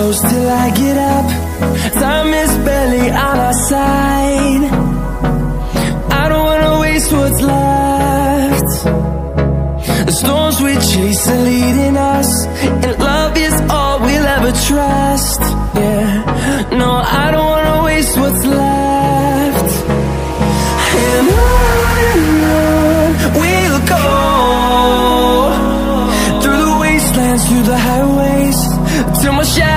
close till I get up. Time is barely on our side. I don't wanna waste what's left. The storms we chase are leading us, and love is all we'll ever trust. Yeah, no, I don't wanna waste what's left. And on we'll go, through the wastelands, through the highways, till my shadow